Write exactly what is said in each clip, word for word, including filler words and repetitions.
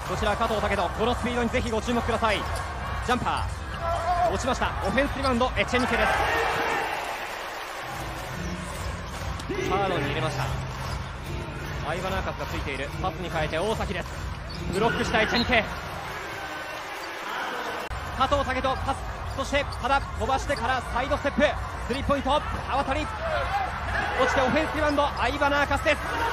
こちら加藤武人、このスピードにぜひご注目ください。ジャンパー落ちました。オフェンスリバウンドエチェニケです。サードに入れました。アイバナーカスがついている。パスに変えて大崎です。ブロックしたエチェニケ。加藤武人パス、そしてただ飛ばしてからサイドステップ、スリーポイント川谷落ちてオフェンスリバウンドアイバナーカスです。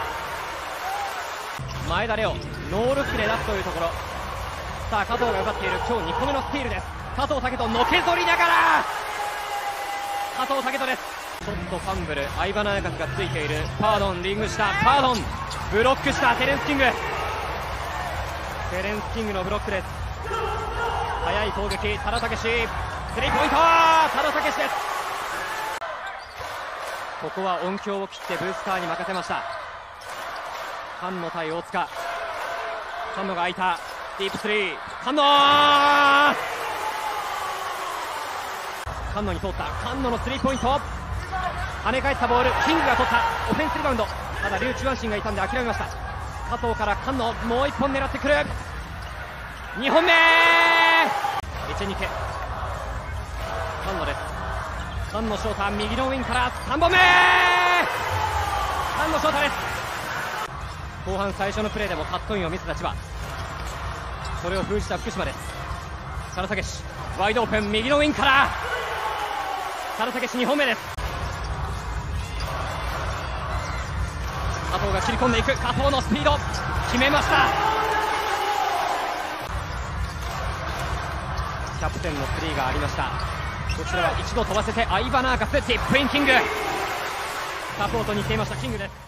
前田レオノールックで出すというところ。さあ加藤が奪っている。今日にこめのスティールです。加藤武人のけぞりながら加藤武人です。ちょっとファンブル、アイバナーカスがついている。パードンリングした。パードンブロックした。テレンスキングテレンスキングのブロックです。速い攻撃、多田武史スリーポイント、多田武史です。ここは音響を切ってブースターに任せました。菅野対大塚。菅野が空いた。ディープスリー、菅野菅野に通った。菅野のスリーポイント、跳ね返ったボール、キングが取った。オフェンスリバウンド。ただリュウ・チュワンシンがいたんで諦めました。加藤から菅野、もういっぽん狙ってくる。にほんめエチェニケ、菅野です。菅野翔太、右のウィンからさんぼんめ菅野翔太です。後半最初のプレーでもカットインを見せた千葉、それを封じた福島です。多田武史ワイドオープン、右のウィンから多田武史にほんめです。加藤が切り込んでいく。加藤のスピード決めました。キャプテンのスリーがありました。こちらは一度飛ばせてアイバナーカス、ディップインキング、サポートに行っていましたキングです。